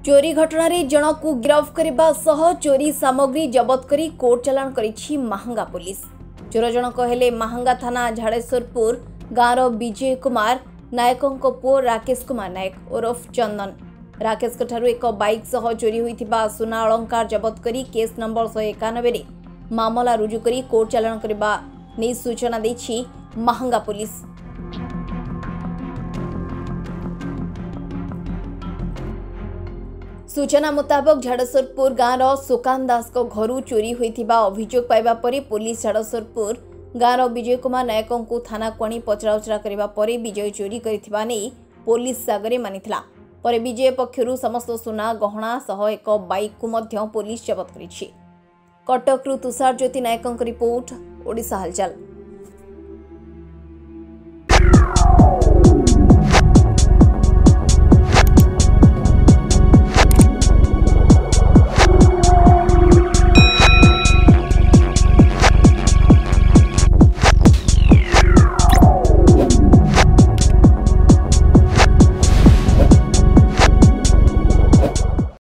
चोरी घटना रे जनक को गिरफ्त करने सह चोरी सामग्री जबत करी कोर्ट चालाण करिछि महांगा पुलिस। चोर जनक हेले महांगा थाना झाड़ेश्वरपुर गाँवर विजय कुमार नायकों पुओ राकेश कुमार नायक ओरफ चंदन। राकेश एक बाइक सह चोरी होइथिबा सुना अलंकार जबत करी केस नंबर 191 रे मामला रुजु करी कोर्ट चालाण करबा नै सूचना दैछि महांगा पुलिस। सूचना मुताबक झाड़ेश्वरपुर गाँवर सुकान दास को घरू चोरी होइथिबा अभियोग पाइबा परे पुलिस झाड़ेश्वरपुर गाँवर विजय कुमार नायकों को थाना को आनी पचराउचरा करबा परे विजय चोरी करिथिबा नै पुलिस सागरे मानिथिला। परे विजय पक्षरु समस्त सुना गहना सह एक बाइक को मध्य पुलिस जबत करिछि। कटकरू तुषार ज्योति नायकों रिपोर्ट ओडिशा हालचाल।